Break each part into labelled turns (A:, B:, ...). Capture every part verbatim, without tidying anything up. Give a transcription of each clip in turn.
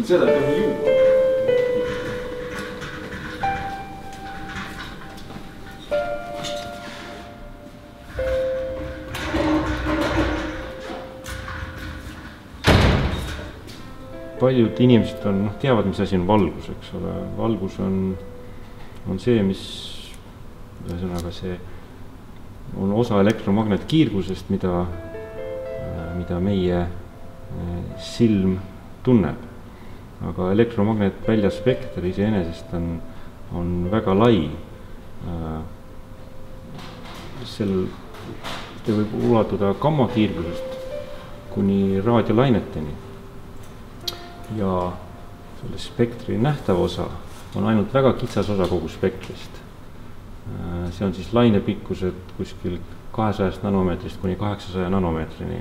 A: Seda ei tohi juua. Paljud inimesed on, noh, teavad, mis asi on valgus, eks ole. Valgus on, on see, mis, ühesõnaga see on osa elektromagnetkiirgusest, mida, mida meie silm tunneb. Aga elektromagnetvälia spekter iseenesest on, on väga lai. Sel te võib ulatuda gammakiirgusest kuni raadiolaineteni. Ja selle spektri nähtav osa on ainult väga kitsas osa kogu spektrist. See on siis lainepikkused kuskil kahesajast nanomeetrist kuni kaheksasaja nanomeetrini.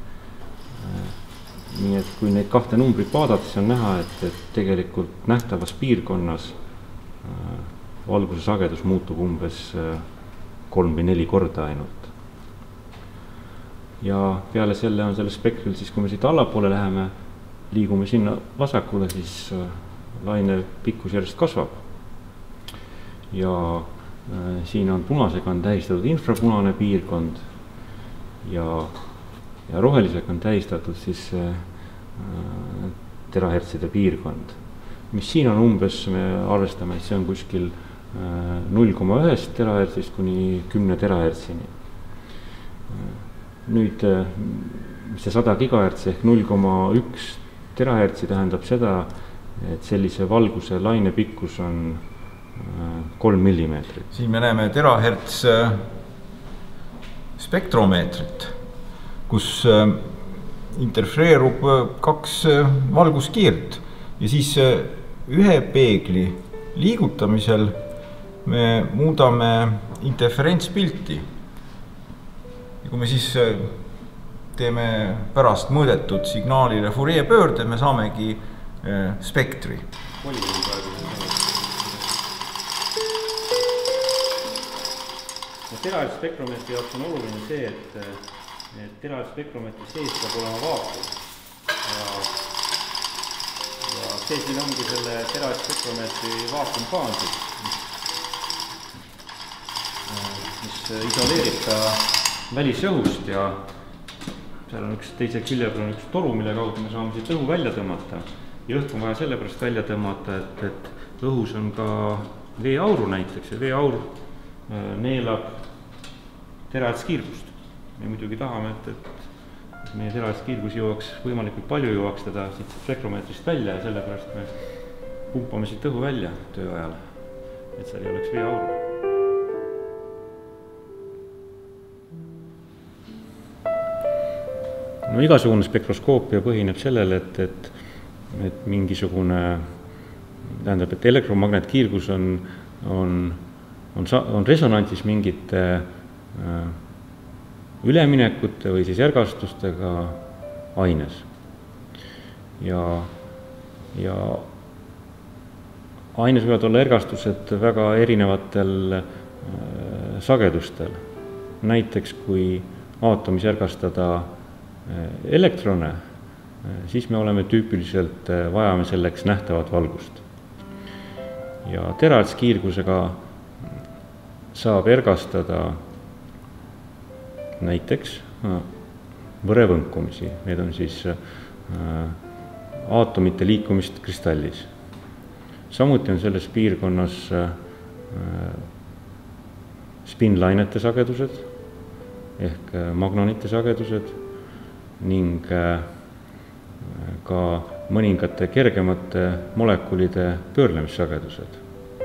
A: Nii et kui neid kahte numbrit vaadata, siis on näha, et, et tegelikult nähtavas piirkonnas valguse sagedus muutub umbes kolm või neli korda ainult. Ja peale selle on selle spektril, siis kui me siit allapoole läheme, liigume sinna vasakule, siis laine pikkus järjest kasvab. Ja äh, siin on punasega on tähistatud infrapunane piirkond ja, ja rohelisega on tähistatud siis äh, terahertside piirkond. Mis siin on umbes, me arvestame, et see on kuskil äh, null koma üks terahertsist kuni kümne terahertsini. Nüüd äh, see sada gigahertsi ehk null koma üks terahertsi tähendab seda, et sellise valguse laine pikkus on kolm millimeetrit.
B: Siin me näeme teraherts spektromeetrit, kus interfereerub kaks valguskiirt ja siis ühe peegli liigutamisel me muudame interferentspilti. Ja kui me siis teeme pärast mõõdetud signaalile Fourier pöörde, me saamegi äh, spektri.
C: Terahertsi spektromeetri jaoks on oluline see, et, et terahertsi spektromeetri sees peab olema vaakum. Ja, ja see siin ongi selle terahertsi spektromeetri vaakumpaan, mis isoleerib ta välisõhust ja seal on üks teise külje peal on üks toru, mille kaudu me saame siit õhu välja tõmmata. Ja õhk on vaja sellepärast välja tõmmata, et, et õhus on ka veeauru näiteks ja veeaur neelab terahertskiirgust. Me muidugi tahame, et, et meie terahertskiirgus jõuaks, võimalikult palju jõuaks teda siit spektromeetrist välja ja sellepärast me pumpame siit õhu välja töö ajal, et seal ei oleks veeauru. No igasugune spektroskoopia põhineb sellele, et, et, et mingisugune, tähendab, et elektromagnetkiirgus on, on, on, on resonantsis mingite äh, üleminekute või siis ergastustega aines. Ja, ja aines võivad olla ergastused väga erinevatel äh, sagedustel. Näiteks kui aatomis ergastada elektrone, siis me oleme tüüpiliselt, vajame selleks nähtavat valgust. Ja terahertskiirgusega saab ergastada näiteks võrevõnkumisi, need on siis aatomite liikumist kristallis. Samuti on selles piirkonnas spinlainete sagedused ehk magnonite sagedused ning ka mõningate kergemate molekulide pöörlemissagedused.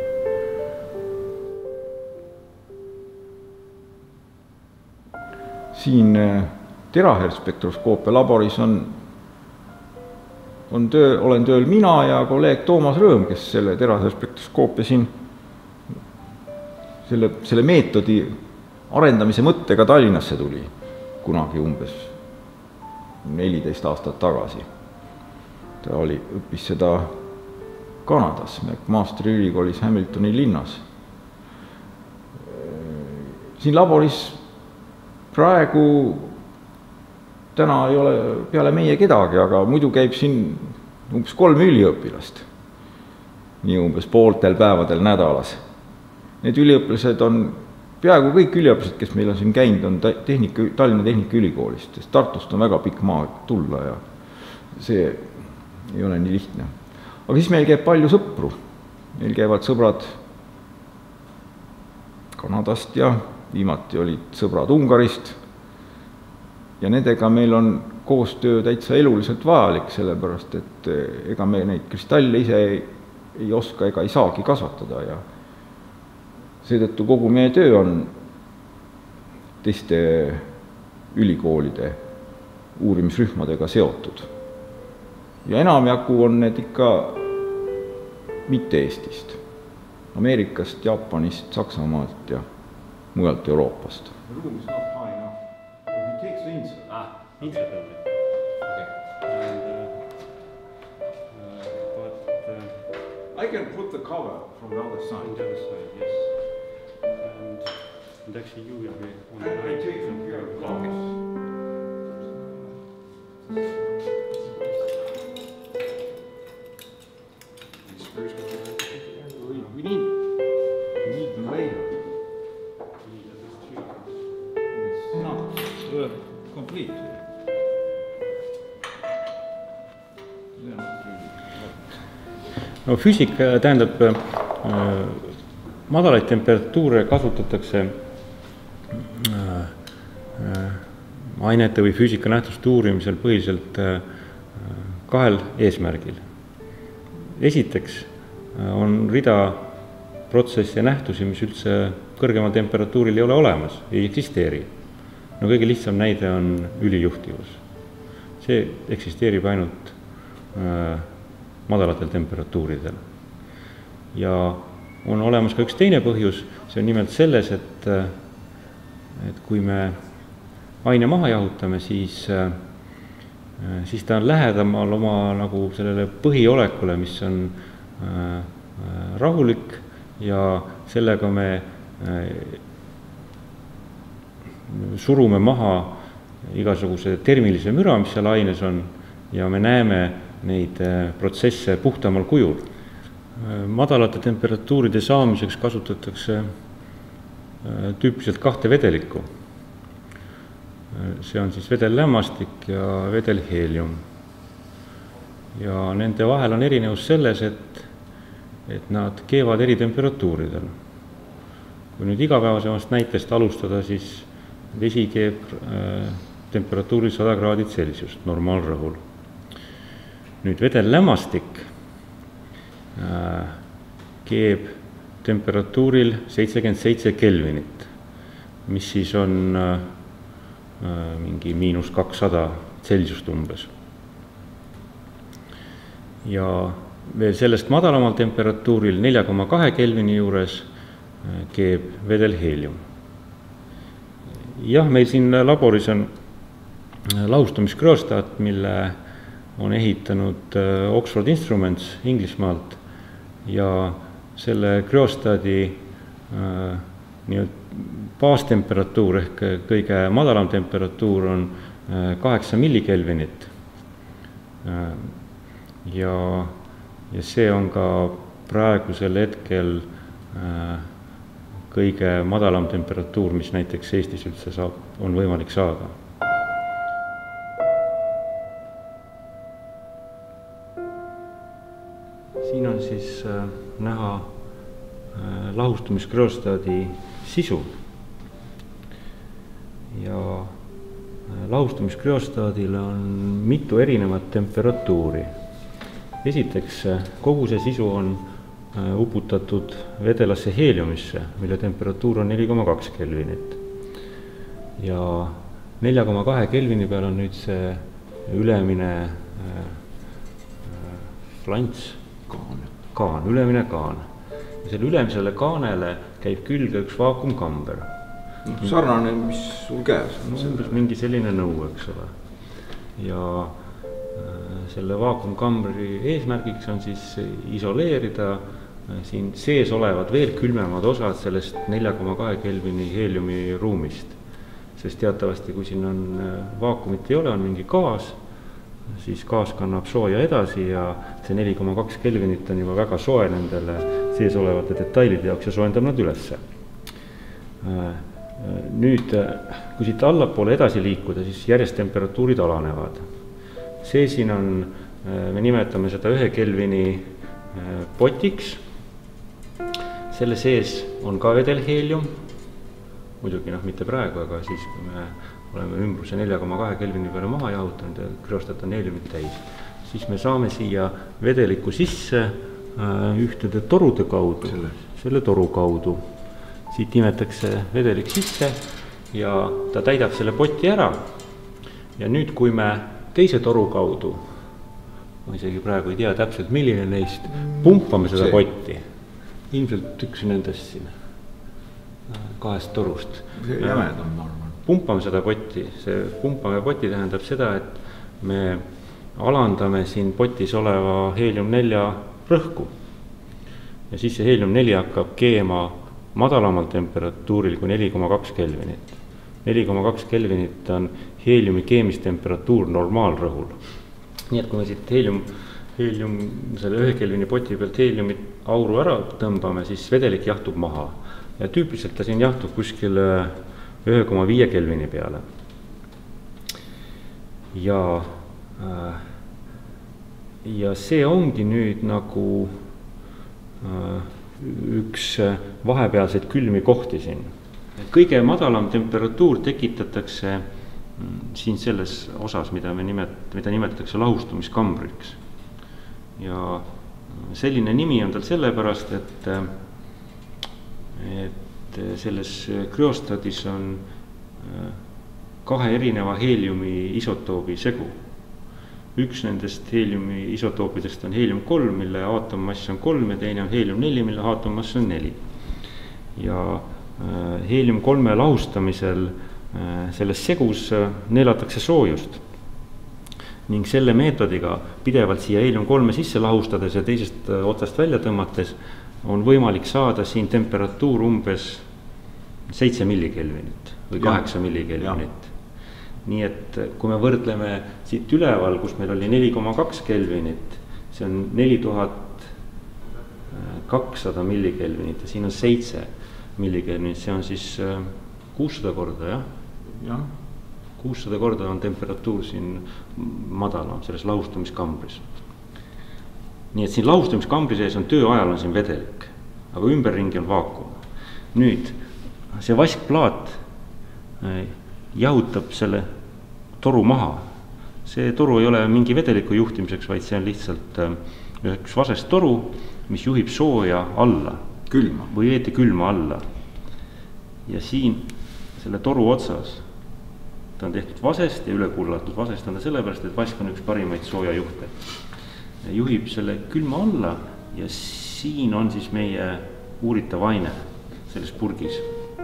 B: Siin terahertsi spektroskoopia laboris on, on töö, olen tööl mina ja kolleeg Toomas Rõõm, kes selle terahertsi spektroskoopia siin selle, selle meetodi arendamise mõttega Tallinnasse tuli kunagi umbes neliteist aastat tagasi. Ta oli, õppis seda Kanadas, McMaster ülikoolis Hamiltoni linnas. Siin laboris praegu täna ei ole peale meie kedagi, aga muidu käib siin umbes kolm üliõpilast, nii umbes pooltel päevadel nädalas. Need üliõpilased on, peaaegu kõik üliõpilased, kes meil on siin käinud, on tehnika, Tallinna Tehnikaülikoolist, sest Tartust on väga pikk maa tulla ja see ei ole nii lihtne. Aga siis meil käib palju sõpru. Meil käivad sõbrad Kanadast ja viimati olid sõbrad Ungarist ja nendega meil on koostöö täitsa eluliselt vajalik, sellepärast et ega me neid kristalle ise ei, ei oska ega ei saagi kasvatada ja seetõttu kogu meie töö on teiste ülikoolide uurimisrühmadega seotud. Ja enamjagu on need ikka mitte Eestist, Ameerikast, Jaapanist, Saksamaalt ja mujalt Euroopast.
C: Room is not high enough. So he takes the insert. Ah, insert only. Okay. And, uh, uh, but, uh,
B: I can put the cover from the other side.
C: on the other side, yes. And, and actually you will be on the right.
B: take some care of clocks.
C: We need,
B: We need the layer.
C: we need at least three.
B: It's not uh, complete.
A: no füüsika tähendab, madalaid temperatuure kasutatakse ainete või füüsika nähtuste uurimisel põhiliselt kahel eesmärgil. Esiteks on rida protsessi ja nähtusi, mis üldse kõrgemal temperatuuril ei ole olemas, ei eksisteeri. No kõige lihtsam näide on ülijuhtivus. See eksisteerib ainult äh, madalatel temperatuuridel. Ja on olemas ka üks teine põhjus, see on nimelt selles, et, et kui me aine maha jahutame, siis, äh, siis ta on lähedamal oma nagu sellele põhiolekule, mis on äh, rahulik ja sellega me surume maha igasuguse termilise müra, mis seal aines on ja me näeme neid protsesse puhtamal kujul. Madalate temperatuuride saamiseks kasutatakse tüüpiliselt kahte vedelikku. See on siis vedellämmastik ja vedelheelium. Ja nende vahel on erinevus selles, et et nad keevad eri temperatuuridel. Kui nüüd igapäevasemast näitest alustada, siis vesi keeb äh, temperatuuril sada kraadit Celsiust normaalrõhul. Nüüd vedellämmastik äh, keeb temperatuuril seitsekümmend seitse kelvinit, mis siis on äh, mingi miinus kakssada Celsiust umbes. Ja veel sellest madalamal temperatuuril nelja koma kahe kelvini juures keeb vedelheelium. Jah, meil siin laboris on lahustamiskryostaat, mille on ehitanud Oxford Instruments Inglismaalt ja selle kryostaadi äh, baastemperatuur ehk kõige madalam temperatuur on kaheksa millikelvinit äh, ja ja see on ka praegusel hetkel äh, kõige madalam temperatuur, mis näiteks Eestis üldse saab, on võimalik saada. Siin on siis äh, näha äh, lahustumiskryostaadi sisu. Ja äh, lahustumiskryostaadil on mitu erinevat temperatuuri. Esiteks, kogu see sisu on uputatud vedelasse heeliumisse, mille temperatuur on neli koma kaks kelvinit. Ja nelja koma kahe kelvini peal on nüüd see ülemine äh, flants, kaan, kaan, ülemine kaan. Ja selle ülemisele kaanele käib külge üks vaakumkamber.
B: Sarnane, mis sul käes on.
A: No, mingi selline nõu, eks ole. Ja selle vaakumkambri eesmärgiks on siis isoleerida siin sees olevad veel külmemad osad sellest nelja koma kahe kelvini heeliumi ruumist. Sest teatavasti, kui siin on vaakumit ei ole, on mingi gaas, siis gaas kannab sooja edasi ja see neli koma kaks kelvinit on juba väga soe nendele sees olevate detailide jaoks ja soojendab nad ülesse. Nüüd, kui siit allapoole edasi liikuda, siis järjest temperatuurid alanevad. See siin on, me nimetame seda ühe kelvini potiks. Selle sees on ka vedelheelium, muidugi noh, mitte praegu, aga siis kui me oleme ümbruse nelja koma kahe kelvini peale maha jahutanud ja krüostat on heeliumit täis, siis me saame siia vedeliku sisse ühtede torude kaudu, selle, selle toru kaudu. Siit imetakse vedelik sisse ja ta täidab selle poti ära. Ja nüüd, kui me teise toru kaudu, ma isegi praegu ei tea täpselt, milline neist, pumpame seda potti, ilmselt üks nendest siin, kahest torust.
B: See jämed on, ma arvan.
A: Pumpame seda potti, see pumpame poti tähendab seda, et me alandame siin potis oleva heelium nelja rõhku. Ja siis see heelium neli hakkab keema madalamal temperatuuril kui neli koma kaks kelvinit. neli koma kaks kelvinit on heeliumi keemistemperatuur normaalrõhul. Nii et kui me siit heelium, heelium selle ühe kelvini poti pealt heeliumi auru ära tõmbame, siis vedelik jahtub maha. Ja tüüpiliselt ta siin jahtub kuskil ühe koma viie kelvini peale. Ja, ja see ongi nüüd nagu üks vahepealseid külmi kohti siin. Kõige madalam temperatuur tekitatakse siin selles osas, mida, me nimet, mida nimetatakse lahustumiskambriks. Ja selline nimi on tal sellepärast, et, et selles krüostadis on kahe erineva heeliumi isotoobi segu. Üks nendest heeliumi isotoopidest on heelium kolm, mille aatommass on kolm ja teine on heelium neli, mille aatommass on neli. Ja heelium kolme lahustamisel selles segus neelatakse soojust. Ning selle meetodiga pidevalt siia heelium kolme sisse lahustades ja teisest otsast välja tõmmates on võimalik saada siin temperatuur umbes seitse millikelvinit või kaheksa millikelvinit. Nii et kui me võrdleme siit üleval, kus meil oli neli koma kaks kelvinit, see on neli tuhat kakssada millikelvinit ja siin on seitse millikelvinit, see on siis kuussada korda, jah?
B: jah.
A: kuussada korda on temperatuur siin madalam, selles lahustumiskambris. Nii et siin lahustumiskambri sees on töö ajal on siin vedelik, aga ümberringi on vaakum. Nüüd, see vaskplaat jahutab selle toru maha. See toru ei ole mingi vedeliku juhtimiseks, vaid see on lihtsalt üks vasest toru, mis juhib sooja alla.
B: Külma.
A: Või veeti külma alla. Ja siin selle toru otsas ta on tehtud vasest ja ülekullatud vasest on ta sellepärast, et vask on üks parimaid sooja juhte. Juhib selle külma alla ja siin on siis meie uuritav aine selles purgis.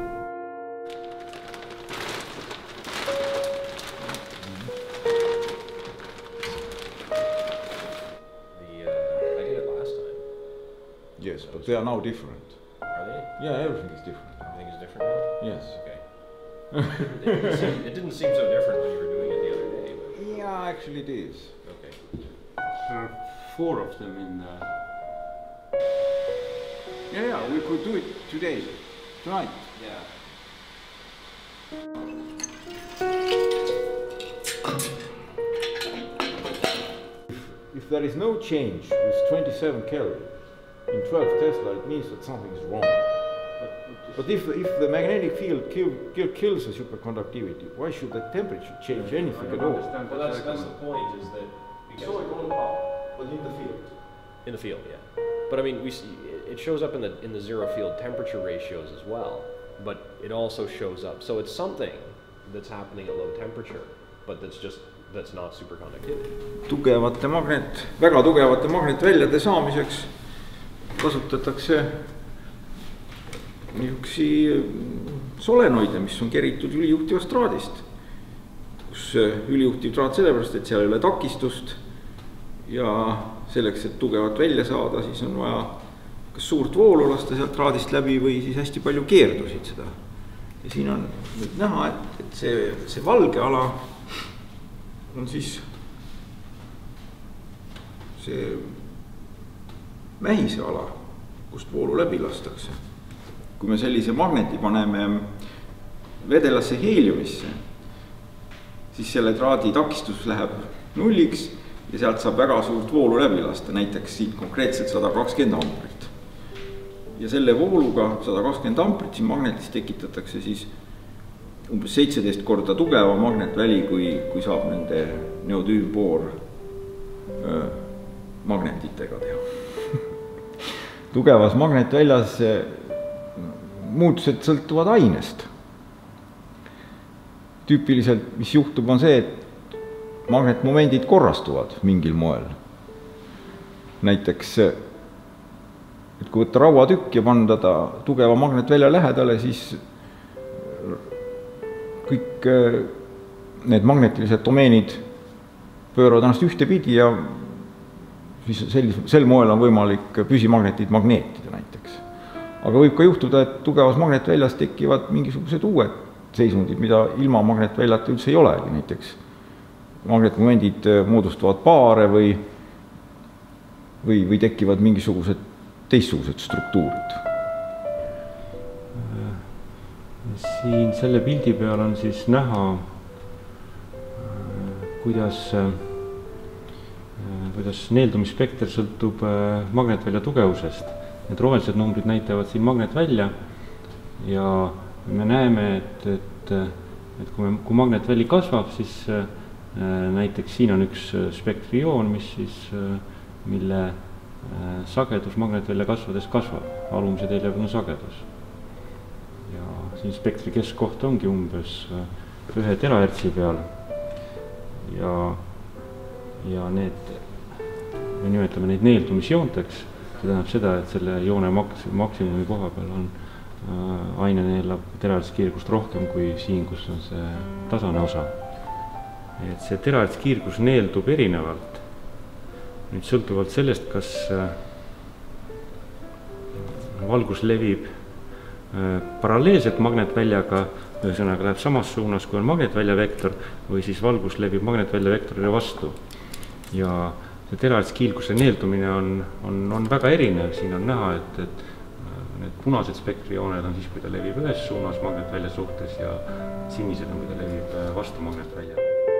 B: Yes, but they are now different.
D: Are they?
B: Yeah, everything is different.
D: Everything is different now?
B: Yes.
D: Okay. it, didn't seem, it didn't seem so different when you were doing it the other day. But...
B: Yeah, actually it is.
D: Okay.
A: There are four of them in the...
B: Yeah, yeah, we could do it today, tonight.
D: Yeah.
B: If there is no change with twenty-seven Kelvin in twelve Tesla, it means that something is wrong. But, but if, if the magnetic field kill, kill, kills the superconductivity, why should the temperature change anything at all?
D: Well, that's, that's the point, is that... Because
B: So it won't pop, but in the field.
D: in the field, yeah. But I mean, we see, it shows up in the, in the zero field temperature ratios as well, but it also shows up. So it's something that's happening at low temperature, but that's just, that's not superconductivity.
B: Tugevate magnet, väga tugevate magnetväljade saamiseks kasutatakse niisugusi solenoide, mis on keritud ülijuhtivast traadist, kus ülijuhtiv traat sellepärast, et seal ei ole takistust ja selleks, et tugevat välja saada, siis on vaja kas suurt voolu lasta sealt traadist läbi või siis hästi palju keerdusid seda. Ja siin on nüüd näha, et, et see, see valge ala on siis see mähise ala, kust voolu läbi lastakse. Kui me sellise magneti paneme vedelasse heeliumisse, siis selle traadi takistus läheb nulliks ja sealt saab väga suurt voolu läbi lasta, näiteks siit konkreetselt sada kakskümmend amprit. Ja selle vooluga sada kakskümmend amprit siin magnetis tekitatakse siis umbes seitseteist korda tugeva magnetväli, kui, kui saab nende neodüümpoor öö, magnetitega teha. Tugevas magnetväljas muutused sõltuvad ainest. Tüüpiliselt, mis juhtub, on see, et magnetmomendid korrastuvad mingil moel. Näiteks, et kui võtta rauatükk ja panna ta tugeva magnetvälja lähedale, siis kõik need magnetilised domeenid pööravad ennast ühte pidi ja siis sel, sel moel on võimalik püsimagnetid magneetida näiteks. Aga võib ka juhtuda, et tugevas magnetväljas tekivad mingisugused uued seisundid, mida ilma magnetväljata üldse ei olegi. Näiteks magnetmomendid moodustavad paare või, või, või tekivad mingisugused teistsugused struktuurid.
A: Siin selle pildi peal on siis näha, kuidas, kuidas neeldumisspekter sõltub magnetvälja tugevusest. Need rohelised numbrid näitavad siin magnetvälja ja me näeme, et, et, et kui, me, kui magnetväli kasvab, siis näiteks siin on üks spektrioon, mis siis, mille sagedus magnetvälja kasvades kasvab, alumise teljekonna sagedus. Ja siin spektri keskkoht ongi umbes ühe terahertsi peal ja, ja need, me nimetame neid neeldumisjoonteks, see tähendab seda, et selle joone maks, maksimumi koha peal on äh, aine neelab terahertskiirgust rohkem kui siin, kus on see tasane osa. Et see terahertskiirgus neeldub erinevalt, nüüd sõltuvalt sellest, kas äh, valgus levib paralleelselt magnetväljaga, ühesõnaga läheb samas suunas, kui on magnetvälja vektor, või siis valgus levib magnetvälja vektorile vastu. Ja see terahertskiirguse neeldumine on, on, on väga erinev, siin on näha, et, et need punased spektrijooned on siis, kui ta levib ühes suunas magnetvälja suhtes ja sinised on, kui ta levib vastu magnetvälja.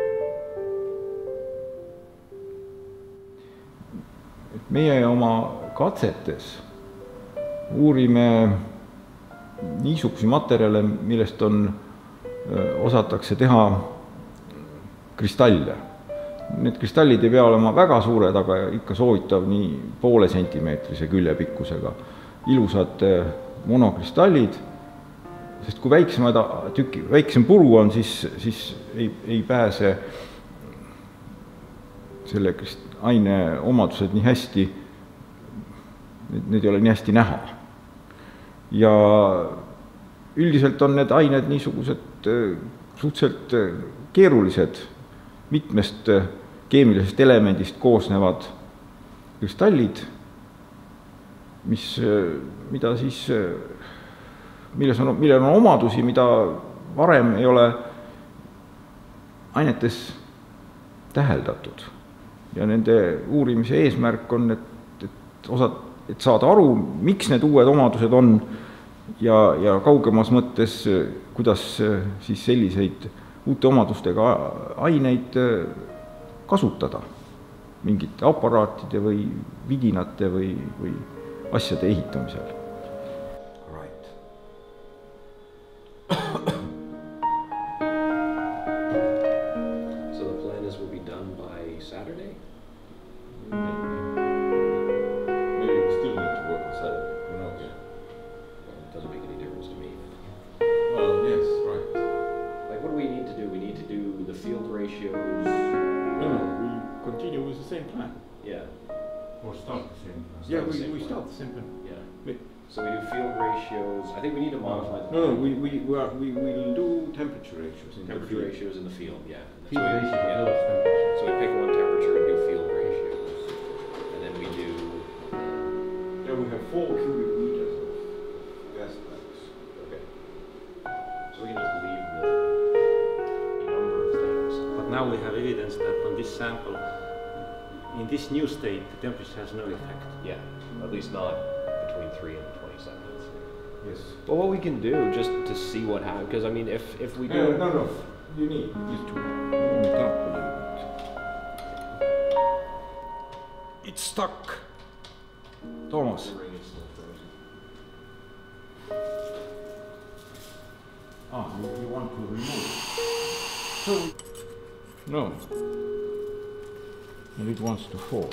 B: Meie oma katsetes uurime niisugusi materjale, millest on, osatakse teha kristalle. Need kristallid ei pea olema väga suured, aga ikka soovitav nii poole sentimeetrise küljepikkusega. Ilusad monokristallid, sest kui väiksema tüki, väiksem puru on, siis, siis ei, ei pääse selle aine omadused nii hästi, need ei ole nii hästi näha. Ja üldiselt on need ained niisugused suhteliselt keerulised, mitmest keemilisest elemendist koosnevad kristallid, mis, mida siis, milles on, millel on omadusi, mida varem ei ole ainetes täheldatud. Ja nende uurimise eesmärk on, et, et, osad, et saada aru, miks need uued omadused on ja, ja kaugemas mõttes, kuidas siis selliseid uute omadustega aineid kasutada mingite aparaatide või vidinate või, või asjade ehitamisel. Right.
D: So the plan is will be done by Saturday?
B: Maybe. Maybe we still need to work on Saturday. We're not yet.
D: Well, it doesn't make any difference to me.
B: Well, yes, right.
D: Like, what do we need to do? We need to do the field ratios.
B: No, no, we continue with the same plan.
D: Yeah.
A: Or start the same.
B: Yeah,
D: the
B: we,
D: same
B: we
D: plan.
B: start the same plan.
D: Yeah.
B: Wait.
D: So we do field ratios. I think we need to modify the
B: No, no, we, we, we, are, we will do temperature ratios. In
D: temperature
B: the field.
D: ratios in the field. Yeah.
A: Field
D: so we,
A: ratio,
D: yeah.
A: those temperatures.
D: So we pick one temperature and do field ratios, and then we do.
B: Yeah, we have four cubic meters of gas bags.
D: Okay. So we can just leave the number of things.
A: But now we have evidence that on this sample
C: in this new state, the temperature has no effect.
D: Yeah, at least not between three and twenty seconds.
B: Yes.
D: Well, what we can do just to see what happens, because I mean, if if we do,
B: no, no, you need, you need to warm it up a little bit. It's stuck. Toomas. Ah, you, you want to remove it. So, no. And it wants to fall.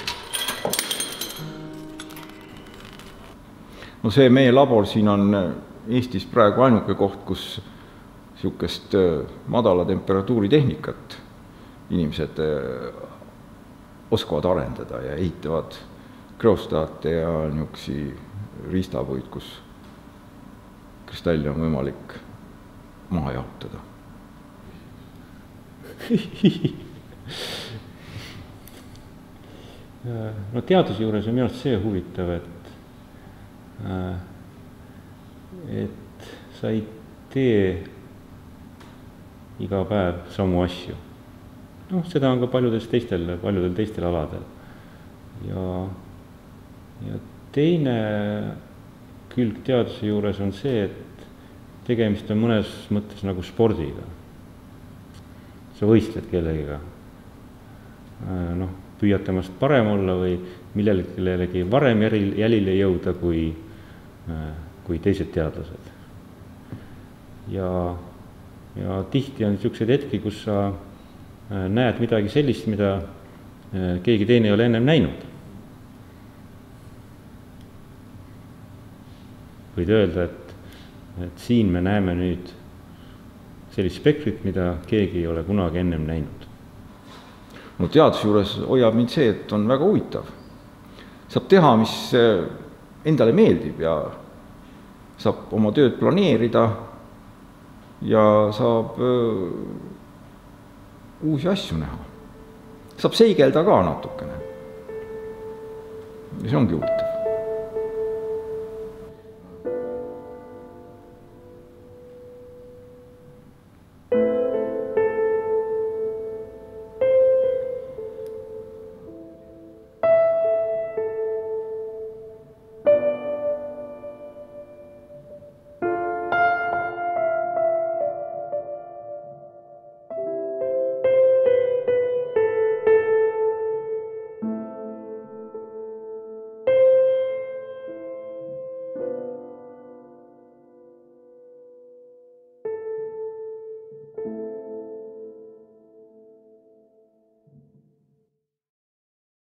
B: No see meie labor siin on Eestis praegu ainuke koht, kus niisugust madala temperatuuri tehnikat inimesed oskavad arendada ja ehitavad krüostaate ja niisugusi riistapuid, kus kristalli on võimalik maha jahutada.
A: No teaduse juures on minu arust see huvitav, et et sa ei tee iga päev samu asju. Noh, seda on ka paljudes teistel, paljudel teistel aladel. Ja, ja teine külg teaduse juures on see, et tegemist on mõnes mõttes nagu spordiga. Sa võistled kellegiga. Noh, püüad temast parem olla või millelegi varem jälile jõuda kui, kui teised teadlased. Ja, ja tihti on niisugused hetki, kus sa näed midagi sellist, mida keegi teine ei ole ennem näinud. Võid öelda, et, et siin me näeme nüüd sellist spektrit, mida keegi ei ole kunagi ennem näinud.
B: No teaduse juures hoiab mind see, et on väga huvitav. Saab teha, mis endale meeldib ja saab oma tööd planeerida ja saab uusi asju näha. Saab seigelda ka natukene. Ja see ongi huvitav.